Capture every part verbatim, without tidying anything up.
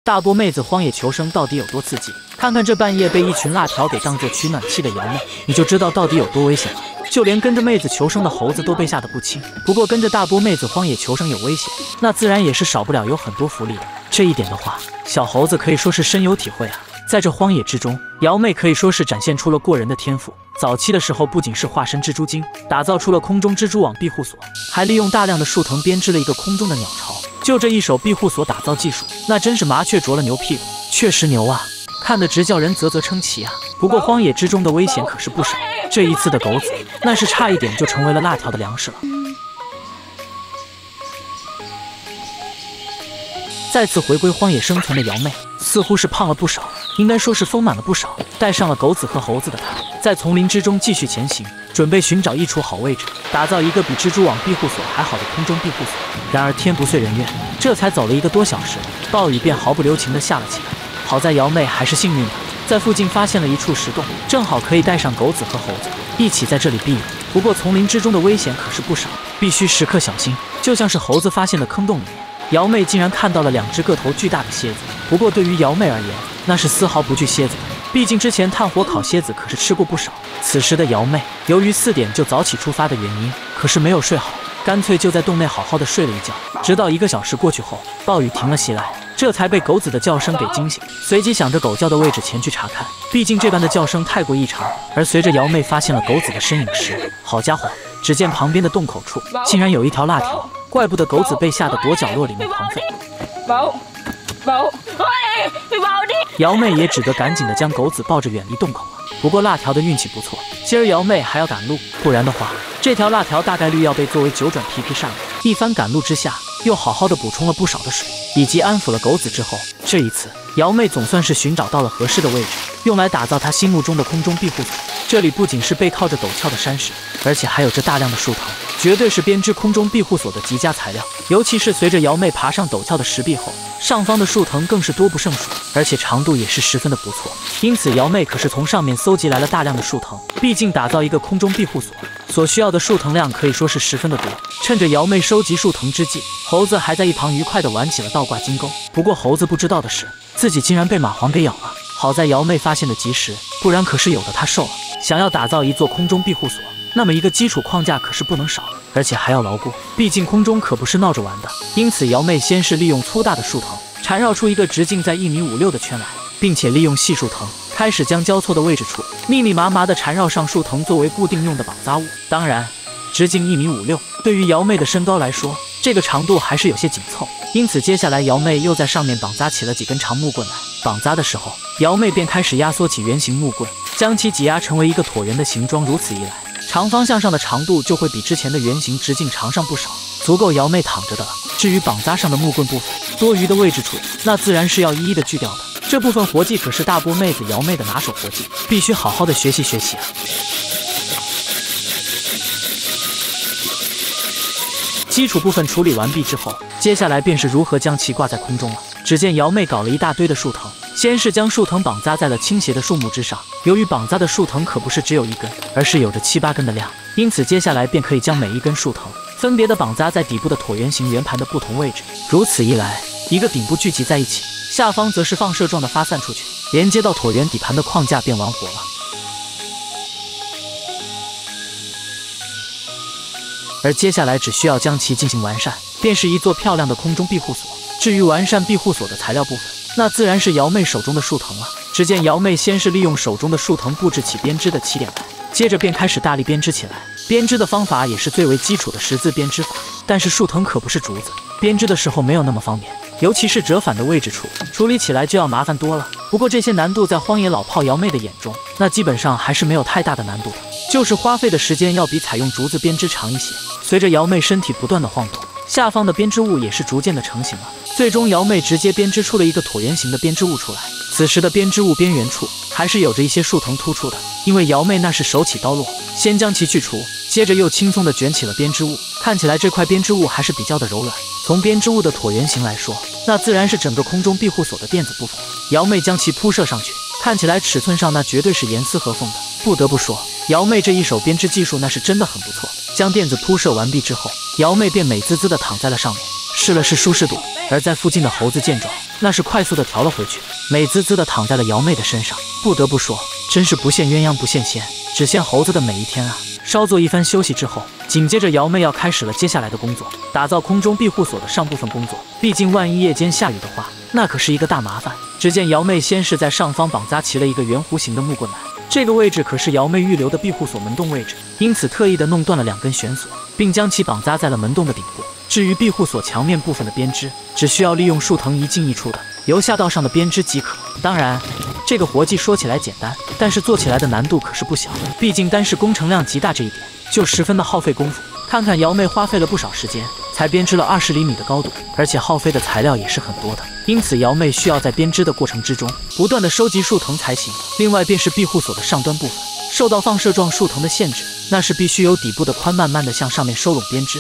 大波妹子荒野求生到底有多刺激？看看这半夜被一群辣条给当做取暖器的瑶妹，你就知道到底有多危险了。就连跟着妹子求生的猴子都被吓得不轻。不过跟着大波妹子荒野求生有危险，那自然也是少不了有很多福利的。这一点的话，小猴子可以说是深有体会啊。在这荒野之中，瑶妹可以说是展现出了过人的天赋。早期的时候，不仅是化身蜘蛛精，打造出了空中蜘蛛网庇护所，还利用大量的树藤编织了一个空中的鸟巢。就这一手庇护所打造技术，那真是麻雀啄了牛屁股，确实牛啊，看得直叫人啧啧称奇啊。不过荒野之中的危险可是不少，这一次的狗子那是差一点就成为了辣条的粮食了。再次回归荒野生存的瑶妹，似乎是胖了不少，应该说是丰满了不少。带上了狗子和猴子的她，在丛林之中继续前行，准备寻找一处好位置，打造一个比蜘蛛网庇护所还好的空中庇护所。然而天不遂人愿，这才走了一个多小时，暴雨便毫不留情地下了起来。好在瑶妹还是幸运的，在附近发现了一处石洞，正好可以带上狗子和猴子一起在这里避雨。不过丛林之中的危险可是不少，必须时刻小心。就像是猴子发现的坑洞里面，瑶妹竟然看到了两只个头巨大的蝎子。不过对于瑶妹而言，那是丝毫不惧蝎子的，毕竟之前炭火烤蝎子可是吃过不少。此时的瑶妹由于四点就早起出发的原因，可是没有睡好，干脆就在洞内好好的睡了一觉。直到一个小时过去后，暴雨停了袭来，这才被狗子的叫声给惊醒，随即想着狗叫的位置前去查看，毕竟这般的叫声太过异常。而随着瑶妹发现了狗子的身影时，好家伙，只见旁边的洞口处竟然有一条辣条，怪不得狗子被吓得躲角落里面狂吠。瑶妹也只得赶紧的将狗子抱着远离洞口了。不过辣条的运气不错，今儿瑶妹还要赶路，不然的话，这条辣条大概率要被作为九转皮皮上了。一番赶路之下，又好好的补充了不少的水，以及安抚了狗子之后，这一次瑶妹总算是寻找到了合适的位置，用来打造她心目中的空中庇护所。这里不仅是背靠着陡峭的山石，而且还有着大量的树藤，绝对是编织空中庇护所的极佳材料。尤其是随着瑶妹爬上陡峭的石壁后，上方的树藤更是多不胜数，而且长度也是十分的不错。因此瑶妹可是从上面搜集来了大量的树藤，毕竟打造一个空中庇护所所需要的树藤量可以说是十分的多。趁着瑶妹收集树藤之际，猴子还在一旁愉快地玩起了倒挂金钩。不过猴子不知道的是，自己竟然被蚂蟥给咬了。好在瑶妹发现的及时，不然可是有的她受了。想要打造一座空中庇护所，那么一个基础框架可是不能少，而且还要牢固，毕竟空中可不是闹着玩的。因此瑶妹先是利用粗大的树藤缠绕出一个直径在一米五六的圈来，并且利用细树藤开始将交错的位置处密密麻麻地缠绕上树藤作为固定用的绑扎物。当然直径一米五六对于瑶妹的身高来说，这个长度还是有些紧凑，因此接下来瑶妹又在上面绑扎起了几根长木棍来。绑扎的时候，瑶妹便开始压缩起圆形木棍，将其挤压成为一个椭圆的形状。如此一来，长方向上的长度就会比之前的圆形直径长上不少，足够瑶妹躺着的了。至于绑扎上的木棍部分，多余的位置处那自然是要一一的锯掉的。这部分活计可是大波妹子瑶妹的拿手活计，必须好好的学习学习啊。基础部分处理完毕之后，接下来便是如何将其挂在空中了。只见瑶妹搞了一大堆的树藤，先是将树藤绑扎在了倾斜的树木之上。由于绑扎的树藤可不是只有一根，而是有着七八根的量，因此接下来便可以将每一根树藤分别的绑扎在底部的椭圆形圆盘的不同位置。如此一来，一个顶部聚集在一起，下方则是放射状的发散出去，连接到椭圆底盘的框架便完活了。而接下来只需要将其进行完善，便是一座漂亮的空中庇护所。至于完善庇护所的材料部分，那自然是瑶妹手中的树藤了。只见瑶妹先是利用手中的树藤布置起编织的起点来，接着便开始大力编织起来。编织的方法也是最为基础的十字编织法，但是树藤可不是竹子，编织的时候没有那么方便，尤其是折返的位置处，处理起来就要麻烦多了。不过这些难度在荒野老炮瑶妹的眼中，那基本上还是没有太大的难度的，就是花费的时间要比采用竹子编织长一些。随着瑶妹身体不断的晃动，下方的编织物也是逐渐的成型了。最终瑶妹直接编织出了一个椭圆形的编织物出来。此时的编织物边缘处还是有着一些树藤突出的，因为瑶妹那是手起刀落，先将其去除，接着又轻松的卷起了编织物。看起来这块编织物还是比较的柔软。从编织物的椭圆形来说，那自然是整个空中庇护所的垫子部分。瑶妹将其铺设上去，看起来尺寸上那绝对是严丝合缝的。不得不说，瑶妹这一手编织技术那是真的很不错。将垫子铺设完毕之后，瑶妹便美滋滋的躺在了上面，试了试舒适度。而在附近的猴子见状， 那是快速的调了回去，美滋滋的躺在了瑶妹的身上。不得不说，真是不羡鸳鸯不羡仙，只羡猴子的每一天啊！稍作一番休息之后，紧接着瑶妹要开始了接下来的工作，打造空中庇护所的上部分工作。毕竟万一夜间下雨的话，那可是一个大麻烦。只见瑶妹先是在上方绑扎齐了一个圆弧形的木棍来，这个位置可是瑶妹预留的庇护所门洞位置，因此特意的弄断了两根悬索，并将其绑扎在了门洞的顶部。至于庇护所墙面部分的编织，只需要利用树藤一进一出的由下到上的编织即可。当然，这个活计说起来简单，但是做起来的难度可是不小，毕竟单是工程量极大这一点就十分的耗费功夫。看看瑶妹花费了不少时间才编织了二十厘米的高度，而且耗费的材料也是很多的，因此瑶妹需要在编织的过程之中不断的收集树藤才行。另外便是庇护所的上端部分，受到放射状树藤的限制，那是必须由底部的宽慢慢的向上面收拢编织。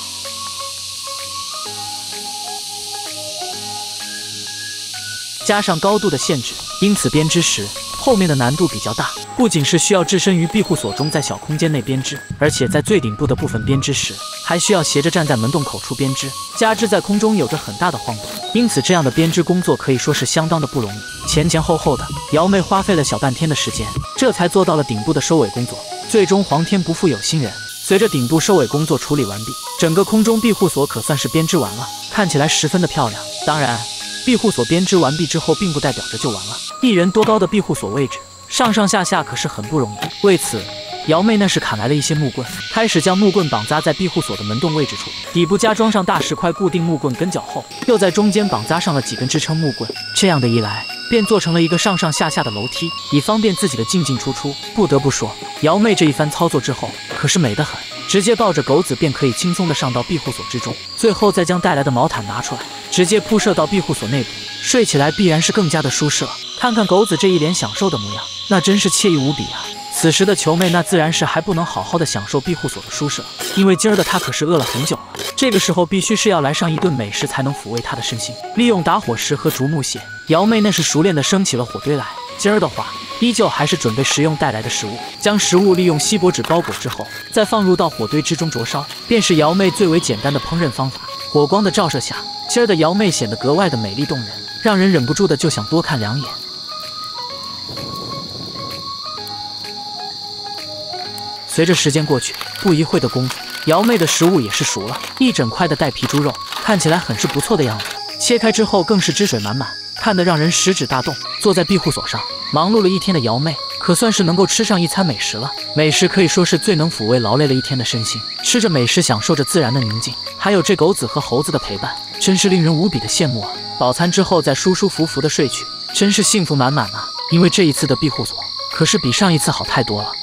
加上高度的限制，因此编织时后面的难度比较大，不仅是需要置身于庇护所中，在小空间内编织，而且在最顶部的部分编织时，还需要斜着站在门洞口处编织，加之在空中有着很大的晃动，因此这样的编织工作可以说是相当的不容易。前前后后的，瑶妹花费了小半天的时间，这才做到了顶部的收尾工作。最终皇天不负有心人，随着顶部收尾工作处理完毕，整个空中庇护所可算是编织完了，看起来十分的漂亮。当然，庇护所编织完毕之后，并不代表着就完了。一人多高的庇护所位置，上上下下可是很不容易。为此，瑶妹那是砍来了一些木棍，开始将木棍绑扎在庇护所的门洞位置处，底部加装上大石块固定木棍跟脚后，又在中间绑扎上了几根支撑木棍。这样的一来，便做成了一个上上下下的楼梯，以方便自己的进进出出。不得不说，瑶妹这一番操作之后，可是美得很。直接抱着狗子便可以轻松的上到庇护所之中，最后再将带来的毛毯拿出来，直接铺设到庇护所内部，睡起来必然是更加的舒适了。看看狗子这一脸享受的模样，那真是惬意无比啊！此时的球妹那自然是还不能好好的享受庇护所的舒适了，因为今儿的她可是饿了很久了，这个时候必须是要来上一顿美食才能抚慰她的身心。利用打火石和竹木屑，瑶妹那是熟练的升起了火堆来。今儿的话，依旧还是准备食用带来的食物，将食物利用锡箔纸包裹之后，再放入到火堆之中灼烧，便是瑶妹最为简单的烹饪方法。火光的照射下，今儿的瑶妹显得格外的美丽动人，让人忍不住的就想多看两眼。随着时间过去，不一会的功夫，瑶妹的食物也是熟了，一整块的带皮猪肉，看起来很是不错的样子。切开之后更是汁水满满，看得让人食指大动。坐在庇护所上忙碌了一天的瑶妹，可算是能够吃上一餐美食了。美食可以说是最能抚慰劳累了一天的身心，吃着美食，享受着自然的宁静，还有这狗子和猴子的陪伴，真是令人无比的羡慕啊！饱餐之后再舒舒服服的睡去，真是幸福满满啊！因为这一次的庇护所可是比上一次好太多了。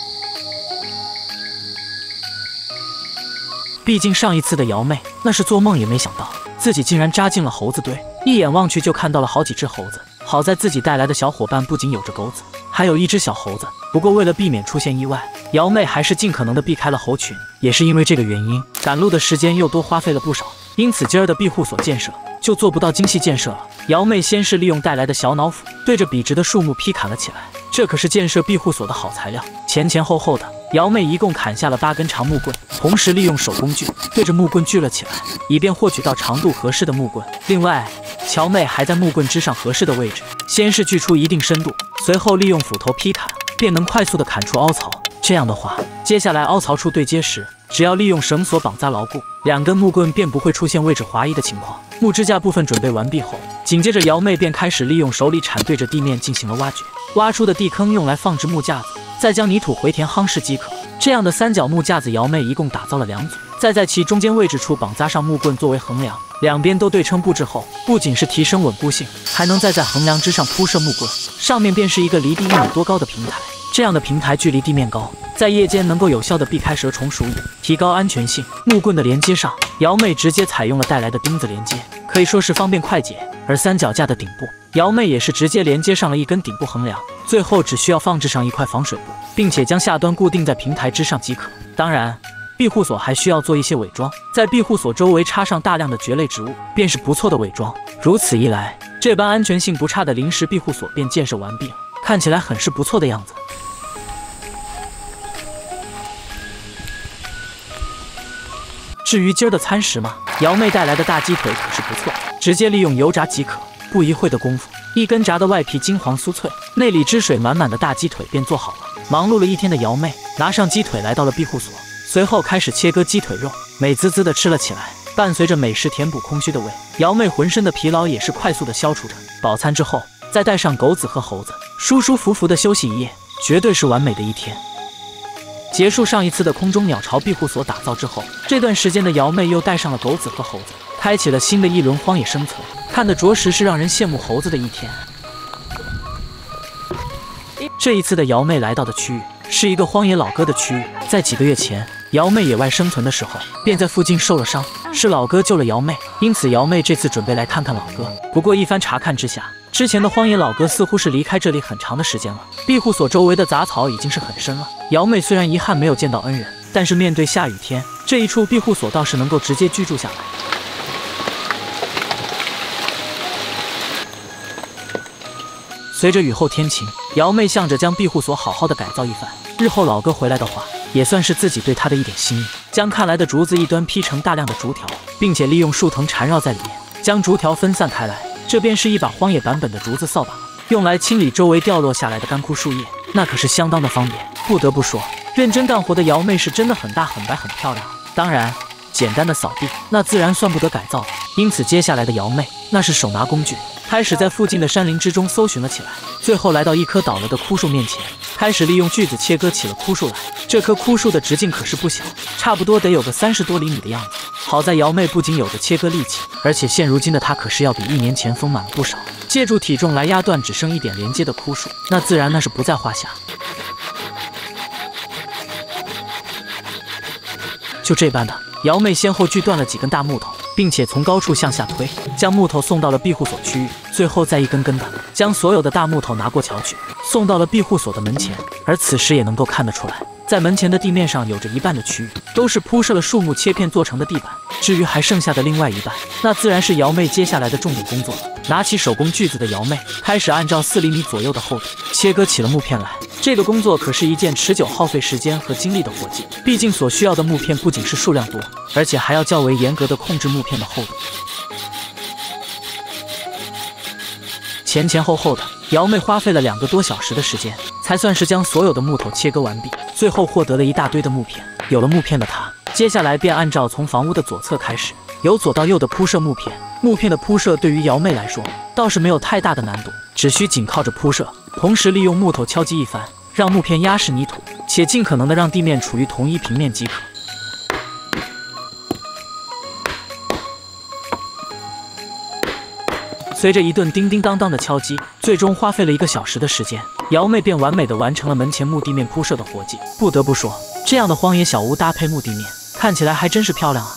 毕竟上一次的瑶妹那是做梦也没想到，自己竟然扎进了猴子堆，一眼望去就看到了好几只猴子。好在自己带来的小伙伴不仅有着狗子，还有一只小猴子。不过为了避免出现意外，瑶妹还是尽可能的避开了猴群。也是因为这个原因，赶路的时间又多花费了不少，因此今儿的庇护所建设就做不到精细建设了。瑶妹先是利用带来的小脑斧，对着笔直的树木劈砍了起来。这可是建设庇护所的好材料。前前后后的，瑶妹一共砍下了八根长木棍，同时利用手工锯对着木棍锯了起来，以便获取到长度合适的木棍。另外，乔妹还在木棍之上合适的位置，先是锯出一定深度，随后利用斧头劈砍，便能快速的砍出凹槽。这样的话，接下来凹槽处对接时，只要利用绳索绑扎牢固，两根木棍便不会出现位置滑移的情况。木支架部分准备完毕后，紧接着瑶妹便开始利用手里铲对着地面进行了挖掘，挖出的地坑用来放置木架子，再将泥土回填夯实即可。这样的三角木架子，瑶妹一共打造了两组，再在其中间位置处绑扎上木棍作为横梁，两边都对称布置后，不仅是提升稳固性，还能再在横梁之上铺设木棍，上面便是一个离地一米多高的平台。这样的平台距离地面高，在夜间能够有效的避开蛇虫鼠蚁，提高安全性。木棍的连接上，瑶妹直接采用了带来的钉子连接，可以说是方便快捷。而三脚架的顶部，瑶妹也是直接连接上了一根顶部横梁，最后只需要放置上一块防水布，并且将下端固定在平台之上即可。当然，庇护所还需要做一些伪装，在庇护所周围插上大量的蕨类植物，便是不错的伪装。如此一来，这般安全性不差的临时庇护所便建设完毕了，看起来很是不错的样子。至于今儿的餐食嘛，瑶妹带来的大鸡腿可是不错，直接利用油炸即可。 不一会的功夫，一根炸的外皮金黄酥脆，内里汁水满满的大鸡腿便做好了。忙碌了一天的瑶妹拿上鸡腿来到了庇护所，随后开始切割鸡腿肉，美滋滋的吃了起来。伴随着美食填补空虚的胃，瑶妹浑身的疲劳也是快速的消除着。饱餐之后，再带上狗子和猴子，舒舒服服的休息一夜，绝对是完美的一天。结束上一次的空中鸟巢庇护所打造之后，这段时间的瑶妹又带上了狗子和猴子，开启了新的一轮荒野生存，看得着实是让人羡慕猴子的一天。这一次的瑶妹来到的区域是一个荒野老哥的区域，在几个月前，瑶妹野外生存的时候，便在附近受了伤，是老哥救了瑶妹，因此瑶妹这次准备来看看老哥。不过一番查看之下，之前的荒野老哥似乎是离开这里很长的时间了，庇护所周围的杂草已经是很深了。瑶妹虽然遗憾没有见到恩人，但是面对下雨天，这一处庇护所倒是能够直接居住下来。随着雨后天晴，瑶妹想着将庇护所好好的改造一番，日后老哥回来的话，也算是自己对他的一点心意。将看来的竹子一端劈成大量的竹条，并且利用树藤缠绕在里面，将竹条分散开来，这便是一把荒野版本的竹子扫把，用来清理周围掉落下来的干枯树叶，那可是相当的方便。不得不说，认真干活的瑶妹是真的很大很白很漂亮。当然，简单的扫地那自然算不得改造的，因此接下来的瑶妹那是手拿工具，开始在附近的山林之中搜寻了起来，最后来到一棵倒了的枯树面前，开始利用锯子切割起了枯树来。这棵枯树的直径可是不小，差不多得有个三十多厘米的样子。好在瑶妹不仅有着切割力气，而且现如今的她可是要比一年前丰满了不少。借助体重来压断只剩一点连接的枯树，那自然那是不在话下。就这般的，瑶妹先后锯断了几根大木头，并且从高处向下推，将木头送到了庇护所区域，最后再一根根的将所有的大木头拿过桥去，送到了庇护所的门前。而此时也能够看得出来，在门前的地面上有着一半的区域都是铺设了树木切片做成的地板，至于还剩下的另外一半，那自然是瑶妹接下来的重点工作了。拿起手工锯子的瑶妹开始按照四厘米左右的厚度切割起了木片来。这个工作可是一件持久耗费时间和精力的活计，毕竟所需要的木片不仅是数量多，而且还要较为严格的控制木片的厚度。前前后后的，瑶妹花费了两个多小时的时间，才算是将所有的木头切割完毕，最后获得了一大堆的木片。有了木片的她，接下来便按照从房屋的左侧开始，由左到右的铺设木片。木片的铺设对于瑶妹来说倒是没有太大的难度，只需紧靠着铺设，同时利用木头敲击一番，让木片压实泥土，且尽可能的让地面处于同一平面即可。随着一顿叮叮当当的敲击，最终花费了一个小时的时间，瑶妹便完美的完成了门前木地面铺设的活计。不得不说，这样的荒野小屋搭配木地面，看起来还真是漂亮啊。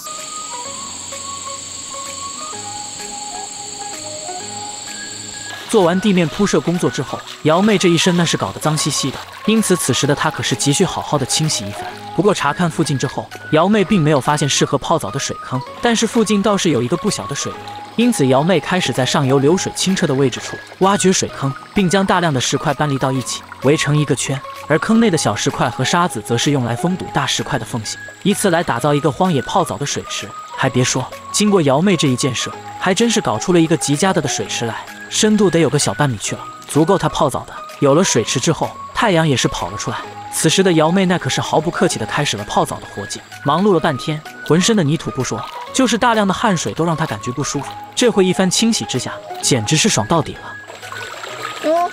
做完地面铺设工作之后，瑶妹这一身那是搞得脏兮兮的，因此此时的她可是急需好好的清洗一番。不过查看附近之后，瑶妹并没有发现适合泡澡的水坑，但是附近倒是有一个不小的水流，因此瑶妹开始在上游流水清澈的位置处挖掘水坑，并将大量的石块搬离到一起，围成一个圈。而坑内的小石块和沙子则是用来封堵大石块的缝隙，以此来打造一个荒野泡澡的水池。还别说，经过瑶妹这一建设，还真是搞出了一个极佳的的水池来，深度得有个小半米去了，足够她泡澡的。有了水池之后，太阳也是跑了出来。此时的瑶妹那可是毫不客气地开始了泡澡的活计，忙碌了半天，浑身的泥土不说，就是大量的汗水都让她感觉不舒服。这回一番清洗之下，简直是爽到底了。嗯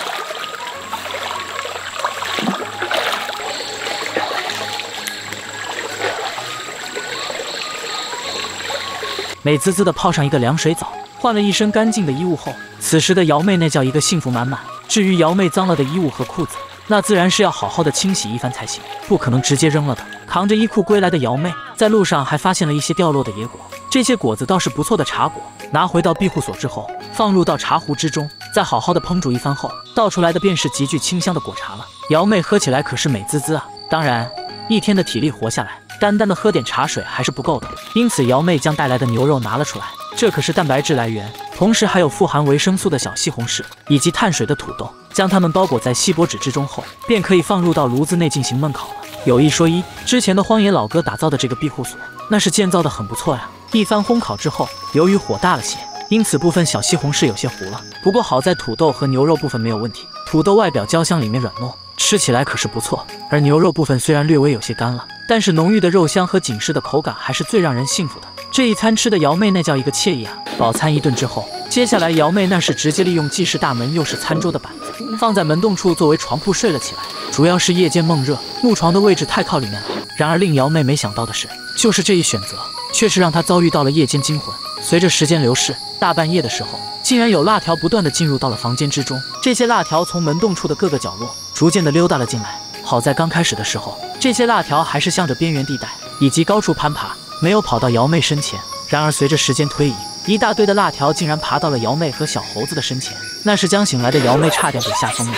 美滋滋的泡上一个凉水澡，换了一身干净的衣物后，此时的瑶妹那叫一个幸福满满。至于瑶妹脏了的衣物和裤子，那自然是要好好的清洗一番才行，不可能直接扔了的。扛着衣裤归来的瑶妹，在路上还发现了一些掉落的野果，这些果子倒是不错的茶果。拿回到庇护所之后，放入到茶壶之中，再好好的烹煮一番后，倒出来的便是极具清香的果茶了。瑶妹喝起来可是美滋滋啊！当然，一天的体力活下来，单单的喝点茶水还是不够的，因此瑶妹将带来的牛肉拿了出来，这可是蛋白质来源，同时还有富含维生素的小西红柿以及碳水的土豆，将它们包裹在锡箔纸之中后，便可以放入到炉子内进行焖烤了。有一说一，之前的荒野老哥打造的这个庇护所，那是建造的很不错呀。一番烘烤之后，由于火大了些， 因此部分小西红柿有些糊了。不过好在土豆和牛肉部分没有问题，土豆外表焦香，里面软糯，吃起来可是不错。而牛肉部分虽然略微有些干了，但是浓郁的肉香和紧实的口感还是最让人幸福的。这一餐吃的瑶妹那叫一个惬意啊！饱餐一顿之后，接下来瑶妹那是直接利用既是大门又是餐桌的板子，放在门洞处作为床铺睡了起来。主要是夜间梦热，木床的位置太靠里面了。然而令瑶妹没想到的是，就是这一选择，却是让她遭遇到了夜间惊魂。随着时间流逝，大半夜的时候，竟然有辣条不断的进入到了房间之中。这些辣条从门洞处的各个角落逐渐的溜达了进来。好在刚开始的时候，这些辣条还是向着边缘地带以及高处攀爬，没有跑到瑶妹身前。然而随着时间推移，一大堆的辣条竟然爬到了瑶妹和小猴子的身前，那是将醒来的瑶妹差点给吓疯了。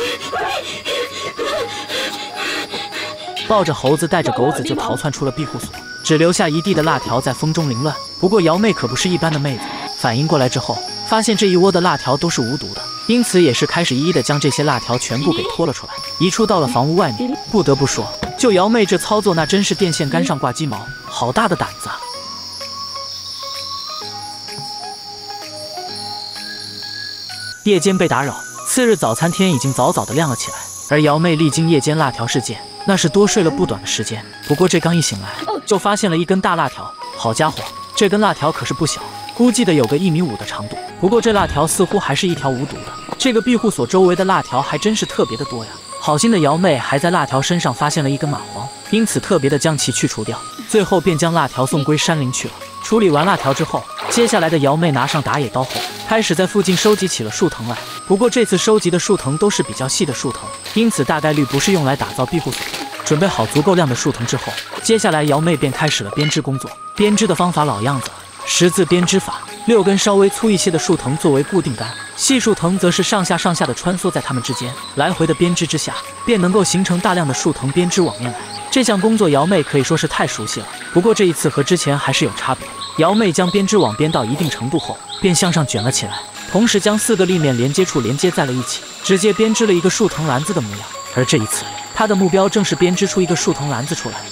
抱着猴子带着狗子就逃窜出了庇护所，只留下一地的辣条在风中凌乱。不过瑶妹可不是一般的妹子，反应过来之后，发现这一窝的辣条都是无毒的，因此也是开始一一的将这些辣条全部给拖了出来，移出到了房屋外面。不得不说，就瑶妹这操作，那真是电线杆上挂鸡毛，好大的胆子啊！夜间被打扰，次日早餐天已经早早的亮了起来，而瑶妹历经夜间辣条事件，那是多睡了不短的时间。不过这刚一醒来，就发现了一根大辣条。好家伙，这根辣条可是不小，估计的有个一米五的长度。不过这辣条似乎还是一条无毒的。这个庇护所周围的辣条还真是特别的多呀。好心的瑶妹还在辣条身上发现了一根蚂蟥，因此特别的将其去除掉，最后便将辣条送归山林去了。处理完辣条之后，接下来的瑶妹拿上打野刀后，开始在附近收集起了树藤来。不过这次收集的树藤都是比较细的树藤，因此大概率不是用来打造庇护所的。准备好足够量的树藤之后，接下来瑶妹便开始了编织工作。编织的方法老样子，十字编织法，六根稍微粗一些的树藤作为固定杆，细树藤则是上下上下的穿梭在它们之间，来回的编织之下，便能够形成大量的树藤编织网面来。这项工作瑶妹可以说是太熟悉了，不过这一次和之前还是有差别。瑶妹将编织网编到一定程度后，便向上卷了起来，同时将四个立面连接处连接在了一起，直接编织了一个树藤篮子的模样。而这一次，她的目标正是编织出一个树藤篮子出来。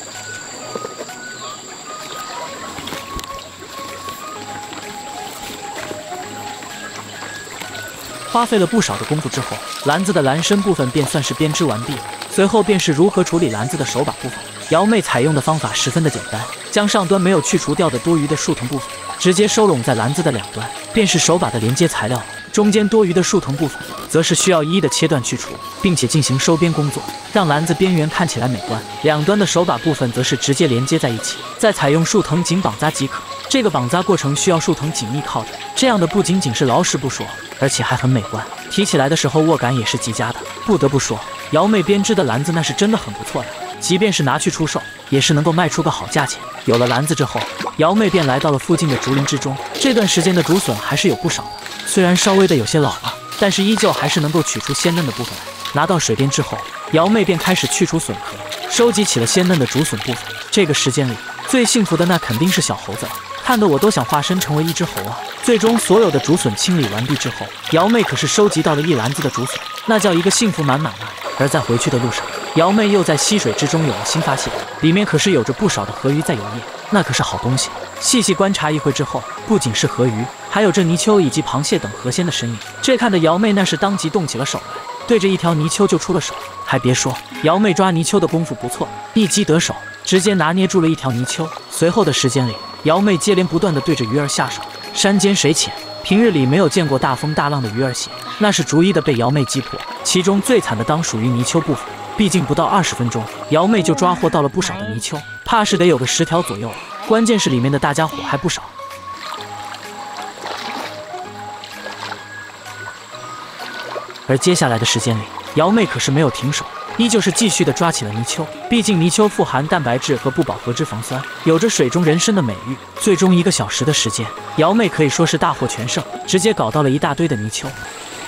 花费了不少的功夫之后，篮子的篮身部分便算是编织完毕了。随后便是如何处理篮子的手把部分。瑶妹采用的方法十分的简单，将上端没有去除掉的多余的树藤部分直接收拢在篮子的两端，便是手把的连接材料。中间多余的树藤部分则是需要一一的切断去除，并且进行收边工作，让篮子边缘看起来美观。两端的手把部分则是直接连接在一起，再采用树藤紧绑扎即可。这个绑扎过程需要树藤紧密靠着，这样的不仅仅是牢实不说，而且还很美观，提起来的时候握感也是极佳的。不得不说，瑶妹编织的篮子那是真的很不错的，即便是拿去出售，也是能够卖出个好价钱。有了篮子之后，瑶妹便来到了附近的竹林之中。这段时间的竹笋还是有不少的，虽然稍微的有些老了，但是依旧还是能够取出鲜嫩的部分来。拿到水边之后，瑶妹便开始去除笋壳，收集起了鲜嫩的竹笋部分。这个时间里，最幸福的那肯定是小猴子了，看得我都想化身成为一只猴啊！最终所有的竹笋清理完毕之后，瑶妹可是收集到了一篮子的竹笋，那叫一个幸福满满啊！而在回去的路上，瑶妹又在溪水之中有了新发现，里面可是有着不少的河鱼在游曳，那可是好东西。细细观察一会之后，不仅是河鱼，还有这泥鳅以及螃蟹等河鲜的身影。这看得瑶妹那是当即动起了手来，对着一条泥鳅就出了手。还别说，瑶妹抓泥鳅的功夫不错，一击得手，直接拿捏住了一条泥鳅。随后的时间里，瑶妹接连不断地对着鱼儿下手。山间水浅，平日里没有见过大风大浪的鱼儿血，那是逐一的被瑶妹击破。其中最惨的当属于泥鳅部分，毕竟不到二十分钟，瑶妹就抓获到了不少的泥鳅，怕是得有个十条左右了。关键是里面的大家伙还不少。而接下来的时间里，瑶妹可是没有停手，依旧是继续的抓起了泥鳅。毕竟泥鳅富含蛋白质和不饱和脂肪酸，有着水中人参的美誉。最终一个小时的时间，瑶妹可以说是大获全胜，直接搞到了一大堆的泥鳅。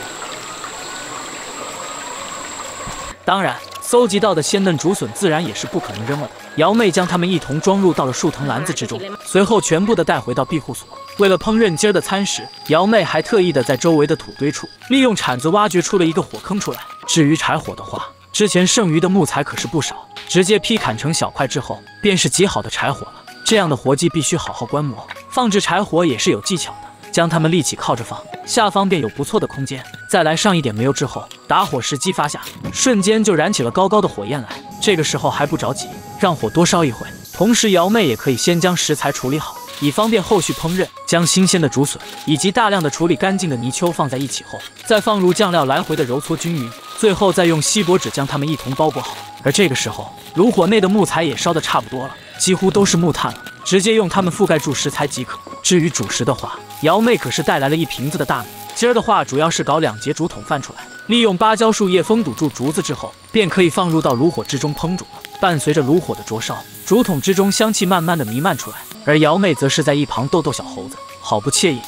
当然，搜集到的鲜嫩竹笋自然也是不可能扔了的。瑶妹将它们一同装入到了树藤篮子之中，随后全部的带回到庇护所。为了烹饪今儿的餐食，瑶妹还特意的在周围的土堆处利用铲子挖掘出了一个火坑出来。至于柴火的话，之前剩余的木材可是不少，直接劈砍成小块之后，便是极好的柴火了。这样的活计必须好好观摩，放置柴火也是有技巧的， 将它们立起靠着放，下方便有不错的空间。再来上一点煤油之后，打火时激发下，瞬间就燃起了高高的火焰来。这个时候还不着急，让火多烧一会。同时，瑶妹也可以先将食材处理好，以方便后续烹饪。将新鲜的竹笋以及大量的处理干净的泥鳅放在一起后，再放入酱料来回的揉搓均匀，最后再用锡箔纸将它们一同包裹好。而这个时候，炉火内的木材也烧得差不多了，几乎都是木炭了，直接用它们覆盖住食材即可。至于主食的话，瑶妹可是带来了一瓶子的大米。今儿的话，主要是搞两节竹筒饭出来，利用芭蕉树叶封堵住竹子之后，便可以放入到炉火之中烹煮了。伴随着炉火的灼烧，竹筒之中香气慢慢的弥漫出来，而瑶妹则是在一旁逗逗小猴子，好不惬意。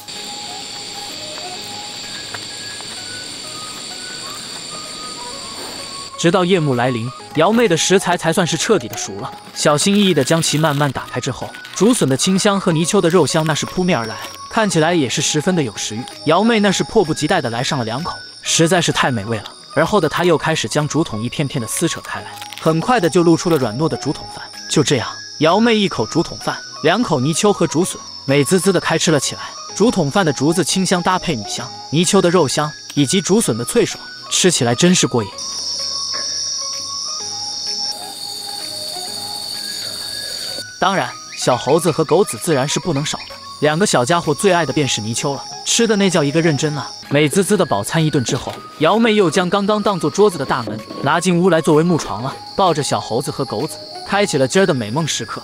直到夜幕来临，瑶妹的食材才算是彻底的熟了。小心翼翼的将其慢慢打开之后，竹笋的清香和泥鳅的肉香那是扑面而来，看起来也是十分的有食欲。瑶妹那是迫不及待的来上了两口，实在是太美味了。而后的她又开始将竹筒一片片的撕扯开来，很快的就露出了软糯的竹筒饭。就这样，瑶妹一口竹筒饭，两口泥鳅和竹笋，美滋滋的开吃了起来。竹筒饭的竹子清香搭配米香，泥鳅的肉香以及竹笋的脆爽，吃起来真是过瘾。当然，小猴子和狗子自然是不能少的。两个小家伙最爱的便是泥鳅了，吃的那叫一个认真啊！美滋滋的饱餐一顿之后，瑶妹又将刚刚当做桌子的大门拿进屋来作为木床了，抱着小猴子和狗子，开启了今儿的美梦时刻。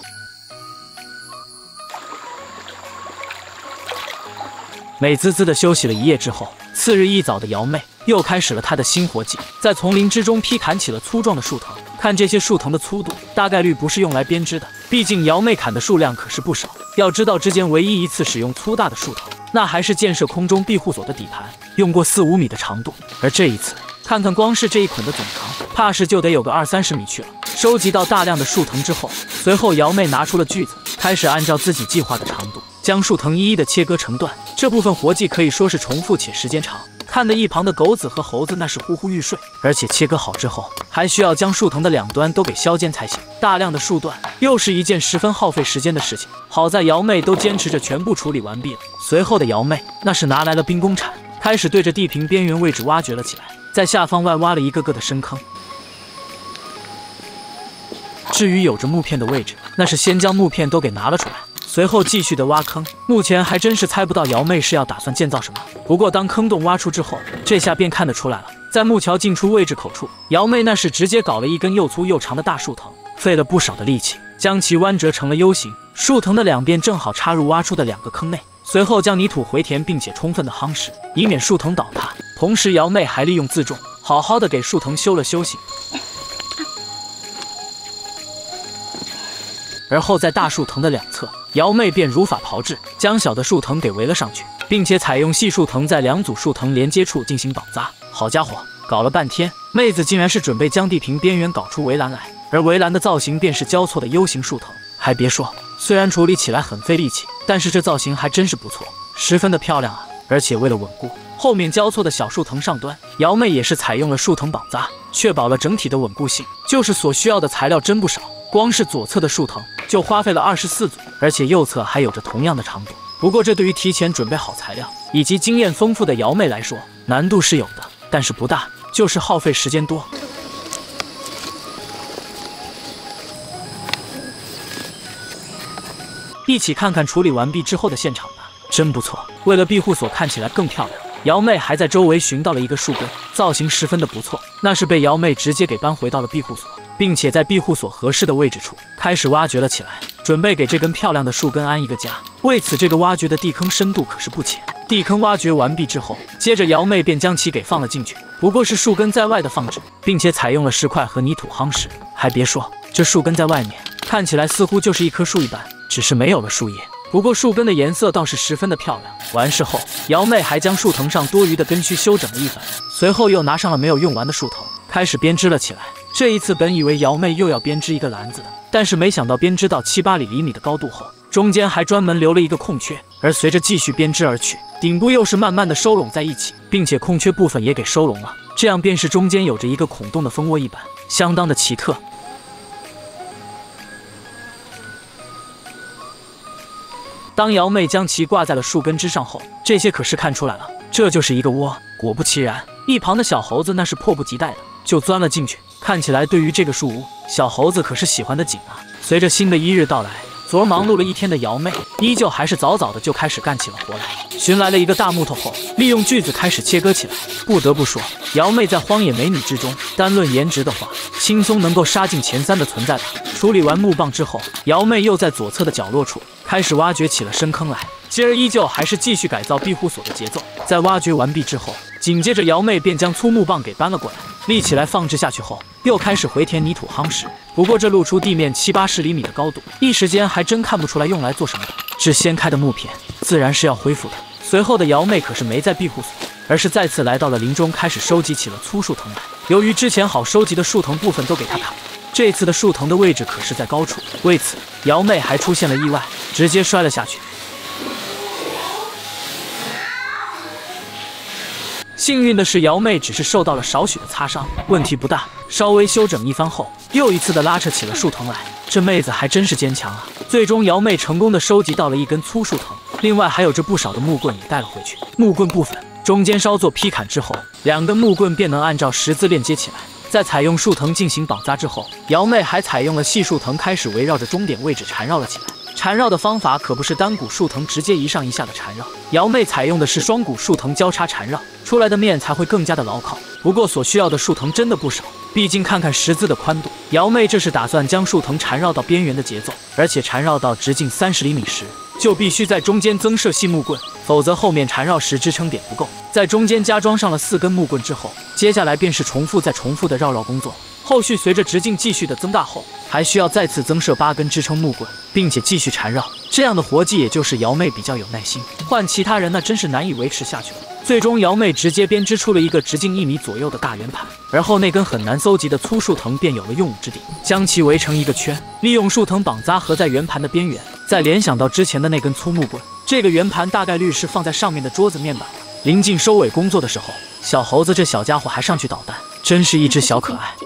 美滋滋的休息了一夜之后，次日一早的瑶妹又开始了她的新活计，在丛林之中劈砍起了粗壮的树藤。看这些树藤的粗度，大概率不是用来编织的，毕竟瑶妹砍的数量可是不少。要知道之间唯一一次使用粗大的树藤，那还是建设空中庇护所的底盘，用过四五米的长度。而这一次，看看光是这一捆的总长，怕是就得有个二三十米去了。收集到大量的树藤之后，随后瑶妹拿出了锯子，开始按照自己计划的长度，将树藤一一的切割成段。这部分活计可以说是重复且时间长，看得一旁的狗子和猴子那是呼呼欲睡。而且切割好之后，还需要将树藤的两端都给削尖才行。大量的树段又是一件十分耗费时间的事情，好在瑶妹都坚持着全部处理完毕了。随后的瑶妹那是拿来了兵工铲，开始对着地平边缘位置挖掘了起来，在下方外挖了一个个的深坑。至于有着木片的位置，那是先将木片都给拿了出来，随后继续的挖坑。目前还真是猜不到瑶妹是要打算建造什么，不过当坑洞挖出之后，这下便看得出来了。在木桥进出位置口处，瑶妹那是直接搞了一根又粗又长的大树藤，费了不少的力气，将其弯折成了 U 型。树藤的两边正好插入挖出的两个坑内，随后将泥土回填，并且充分的夯实，以免树藤倒塌。同时，瑶妹还利用自重，好好的给树藤修了修行。而后在大树藤的两侧，瑶妹便如法炮制，将小的树藤给围了上去，并且采用细树藤在两组树藤连接处进行绑扎。好家伙，搞了半天，妹子竟然是准备将地平边缘搞出围栏来，而围栏的造型便是交错的 U 型树藤。还别说，虽然处理起来很费力气，但是这造型还真是不错，十分的漂亮啊！而且为了稳固，后面交错的小树藤上端，瑶妹也是采用了树藤绑扎，确保了整体的稳固性。就是所需要的材料真不少，光是左侧的树藤就花费了二十四组，而且右侧还有着同样的长度。不过这对于提前准备好材料以及经验丰富的瑶妹来说，难度是有的，但是不大，就是耗费时间多。一起看看处理完毕之后的现场吧，真不错。为了庇护所看起来更漂亮，瑶妹还在周围寻到了一个树根，造型十分的不错，那是被瑶妹直接给搬回到了庇护所，并且在庇护所合适的位置处开始挖掘了起来，准备给这根漂亮的树根安一个家。为此，这个挖掘的地坑深度可是不浅。地坑挖掘完毕之后，接着瑶妹便将其给放了进去，不过是树根在外的放置，并且采用了石块和泥土夯实。还别说，这树根在外面看起来似乎就是一棵树一般，只是没有了树叶。不过树根的颜色倒是十分的漂亮。完事后，瑶妹还将树藤上多余的根须修整了一番，随后又拿上了没有用完的树藤，开始编织了起来。这一次本以为瑶妹又要编织一个篮子的，但是没想到编织到七八里厘米的高度后，中间还专门留了一个空缺。而随着继续编织而去，顶部又是慢慢的收拢在一起，并且空缺部分也给收拢了，这样便是中间有着一个孔洞的蜂窝一般，相当的奇特。 当瑶妹将其挂在了树根之上后，这些可是看出来了，这就是一个窝。果不其然，一旁的小猴子那是迫不及待的就钻了进去。看起来对于这个树屋，小猴子可是喜欢的紧啊。随着新的一日到来，昨儿忙碌了一天的瑶妹，依旧还是早早的就开始干起了活来。寻来了一个大木头后，利用锯子开始切割起来。不得不说，瑶妹在荒野美女之中，单论颜值的话，轻松能够杀进前三的存在吧。处理完木棒之后，瑶妹又在左侧的角落处开始挖掘起了深坑来。接而依旧还是继续改造庇护所的节奏。在挖掘完毕之后，紧接着瑶妹便将粗木棒给搬了过来，立起来放置下去后，又开始回填泥土夯实。不过这露出地面七八十厘米的高度，一时间还真看不出来用来做什么的。至掀开的木片自然是要恢复的。随后的瑶妹可是没在庇护所，而是再次来到了林中，开始收集起了粗树藤来。由于之前好收集的树藤部分都给她砍了，这次的树藤的位置可是在高处，为此瑶妹还出现了意外，直接摔了下去。幸运的是，瑶妹只是受到了少许的擦伤，问题不大。稍微休整一番后，又一次的拉扯起了树藤来。这妹子还真是坚强啊！最终，瑶妹成功的收集到了一根粗树藤，另外还有着不少的木棍也带了回去。木棍部分中间稍作劈砍之后，两根木棍便能按照十字链接起来。在采用树藤进行绑扎之后，瑶妹还采用了细树藤，开始围绕着终点位置缠绕了起来。缠绕的方法可不是单股树藤直接一上一下的缠绕，瑶妹采用的是双股树藤交叉缠绕，出来的面才会更加的牢靠。不过所需要的树藤真的不少，毕竟看看十字的宽度，瑶妹这是打算将树藤缠绕到边缘的节奏，而且缠绕到直径三十厘米时，就必须在中间增设细木棍，否则后面缠绕时支撑点不够。在中间加装上了四根木棍之后，接下来便是重复再重复的绕绕工作。后续随着直径继续的增大后，还需要再次增设八根支撑木棍，并且继续缠绕。这样的活计也就是瑶妹比较有耐心，换其他人那真是难以维持下去了。最终瑶妹直接编织出了一个直径一米左右的大圆盘，而后那根很难搜集的粗树藤便有了用武之地，将其围成一个圈，利用树藤绑扎合在圆盘的边缘。再联想到之前的那根粗木棍，这个圆盘大概率是放在上面的桌子面板了。临近收尾工作的时候，小猴子这小家伙还上去捣蛋，真是一只小可爱。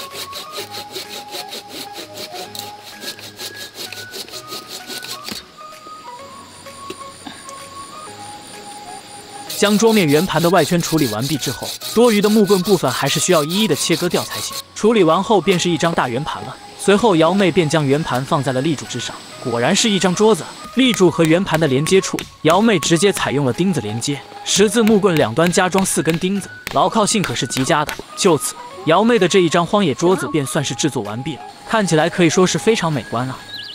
将桌面圆盘的外圈处理完毕之后，多余的木棍部分还是需要一一的切割掉才行。处理完后便是一张大圆盘了。随后瑶妹便将圆盘放在了立柱之上，果然是一张桌子。立柱和圆盘的连接处，瑶妹直接采用了钉子连接，十字木棍两端加装四根钉子，牢靠性可是极佳的。就此，瑶妹的这一张荒野桌子便算是制作完毕了，看起来可以说是非常美观啊。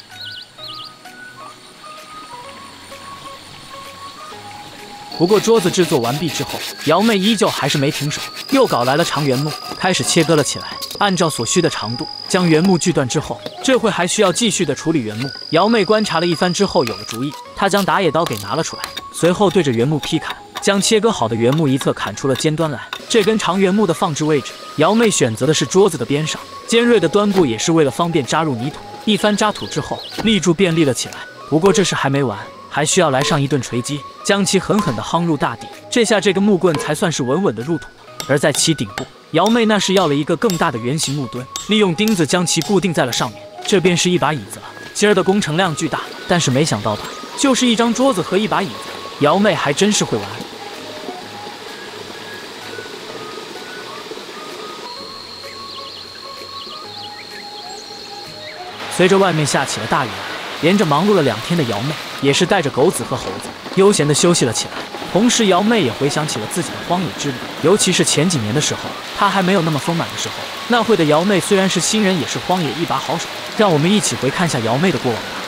不过桌子制作完毕之后，瑶妹依旧还是没停手，又搞来了长原木，开始切割了起来。按照所需的长度将原木锯断之后，这会还需要继续的处理原木。瑶妹观察了一番之后有了主意，她将打野刀给拿了出来，随后对着原木劈砍，将切割好的原木一侧砍出了尖端来。这根长原木的放置位置，瑶妹选择的是桌子的边上，尖锐的端部也是为了方便扎入泥土。一番扎土之后，立柱便立了起来。不过这事还没完，还需要来上一顿锤击，将其狠狠地夯入大地，这下这个木棍才算是稳稳地入土了。而在其顶部，瑶妹那是要了一个更大的圆形木墩，利用钉子将其固定在了上面，这便是一把椅子了。今儿的工程量巨大，但是没想到吧，就是一张桌子和一把椅子，瑶妹还真是会玩。随着外面下起了大雨来，连着忙碌了两天的瑶妹也是带着狗子和猴子悠闲地休息了起来。同时，瑶妹也回想起了自己的荒野之旅，尤其是前几年的时候，她还没有那么丰满的时候，那会的瑶妹虽然是新人，也是荒野一把好手。让我们一起回看下瑶妹的过往吧。